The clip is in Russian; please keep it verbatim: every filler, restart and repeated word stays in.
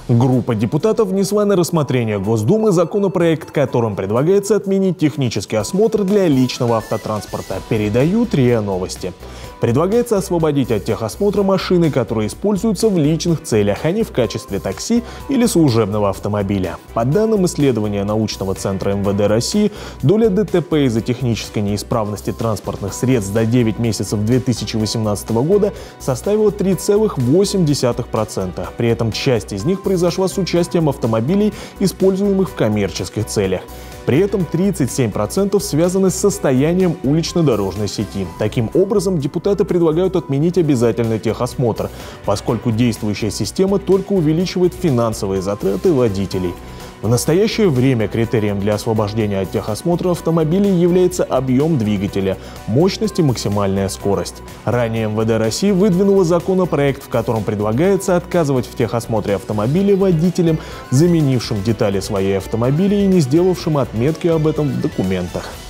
Группа депутатов внесла на рассмотрение Госдумы законопроект, которым предлагается отменить технический осмотр для личного автотранспорта. Передают РИА Новости. Предлагается освободить от техосмотра машины, которые используются в личных целях, а не в качестве такси или служебного автомобиля. По данным исследования научного центра эм вэ дэ России, доля дэ тэ пэ из-за технической неисправности транспортных средств за девять месяцев две тысячи восемнадцатого года составила три целых восемь десятых процента. При этом часть из них произошла с участием автомобилей, используемых в коммерческих целях. При этом тридцать семь процентов связаны с состоянием улично-дорожной сети. Таким образом, депутаты предлагают отменить обязательный техосмотр, поскольку действующая система только увеличивает финансовые затраты водителей. В настоящее время критерием для освобождения от техосмотра автомобилей является объем двигателя, мощность и максимальная скорость. Ранее эм вэ дэ России выдвинула законопроект, в котором предлагается отказывать в техосмотре автомобиля водителям, заменившим детали своей автомобиля и не сделавшим отметки об этом в документах.